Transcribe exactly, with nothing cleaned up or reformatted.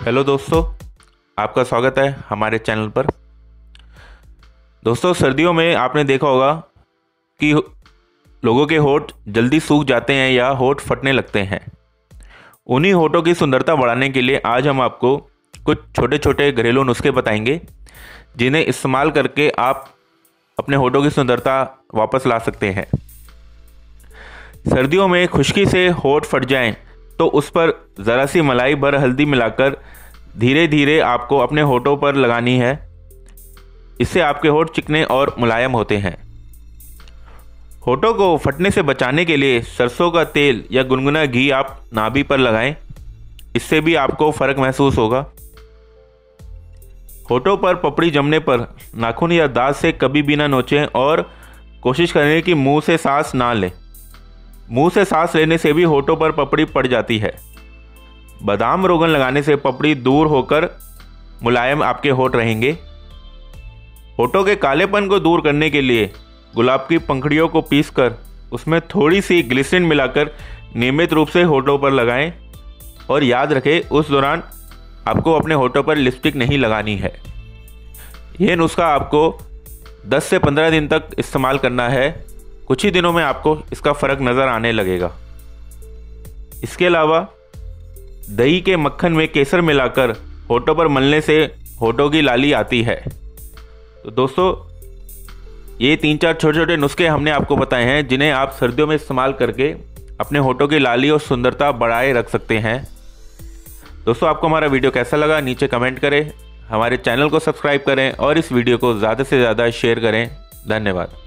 Hello दोस्तों, आपका स्वागत है हमारे चैनल पर। दोस्तों, सर्दियों में आपने देखा होगा कि लोगों के होंठ जल्दी सूख जाते हैं या होंठ फटने लगते हैं। उन्हीं होंठों की सुंदरता बढ़ाने के लिए आज हम आपको कुछ छोटे छोटे घरेलू नुस्खे बताएंगे, जिन्हें इस्तेमाल करके आप अपने होंठों की सुंदरता वापस ला सकते हैं। सर्दियों में खुश्की से होंठ फट जाएं तो उस पर ज़रा सी मलाई भर हल्दी मिलाकर धीरे धीरे आपको अपने होठों पर लगानी है। इससे आपके होठ चिकने और मुलायम होते हैं। होठों को फटने से बचाने के लिए सरसों का तेल या गुनगुना घी आप नाभि पर लगाएं। इससे भी आपको फ़र्क महसूस होगा। होठों पर पपड़ी जमने पर नाखून या दांत से कभी भी ना नोचें और कोशिश करें कि मुंह से सांस ना लें। मुंह से सांस लेने से भी होठों पर पपड़ी पड़ जाती है। बादाम रोगन लगाने से पपड़ी दूर होकर मुलायम आपके होठ रहेंगे। होठों के कालेपन को दूर करने के लिए गुलाब की पंखुड़ियों को पीसकर उसमें थोड़ी सी ग्लिसरीन मिलाकर नियमित रूप से होठों पर लगाएं और याद रखें, उस दौरान आपको अपने होठों पर लिपस्टिक नहीं लगानी है। यह नुस्खा आपको दस से पंद्रह दिन तक इस्तेमाल करना है। कुछ ही दिनों में आपको इसका फ़र्क नज़र आने लगेगा। इसके अलावा दही के मक्खन में केसर मिलाकर होठों पर मलने से होठों की लाली आती है। तो दोस्तों, ये तीन चार छोटे छोटे नुस्खे हमने आपको बताए हैं, जिन्हें आप सर्दियों में इस्तेमाल करके अपने होठों की लाली और सुंदरता बढ़ाए रख सकते हैं। दोस्तों, आपको हमारा वीडियो कैसा लगा नीचे कमेंट करें, हमारे चैनल को सब्सक्राइब करें और इस वीडियो को ज़्यादा से ज़्यादा शेयर करें। धन्यवाद।